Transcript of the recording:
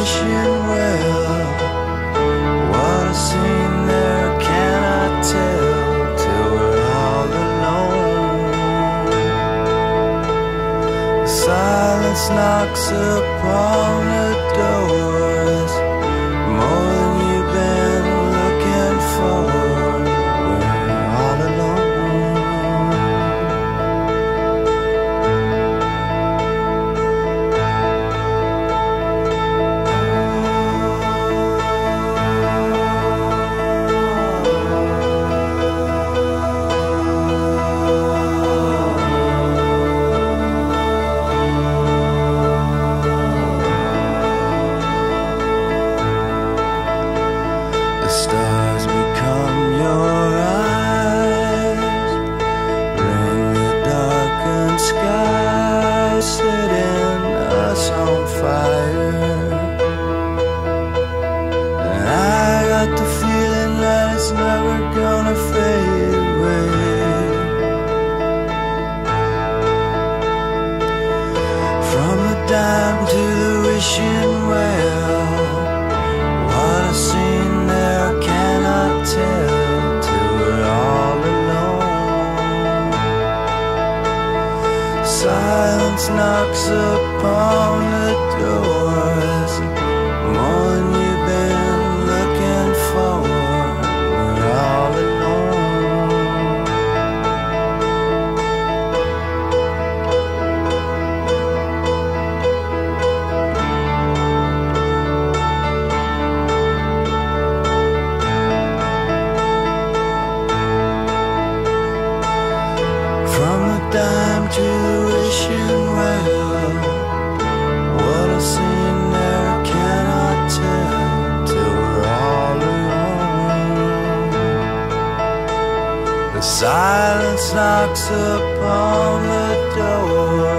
wishing well. What a scene there, cannot tell, till we're all alone. Silence knocks upon the doors, more than you've been looking for. We're all alone. The stars become your eyes, ring the darkened sky, setting us on fire. And I got the feeling that it's never gonna fade away. From the dime to the wishing well, what a scene there, cannot tell, till we're all alone. Silence knocks upon the doors, more than you've been looking for. We're all alone. From the dime to the wishing well, what a scene there, cannot tell, till we're all alone. The silence knocks upon the door,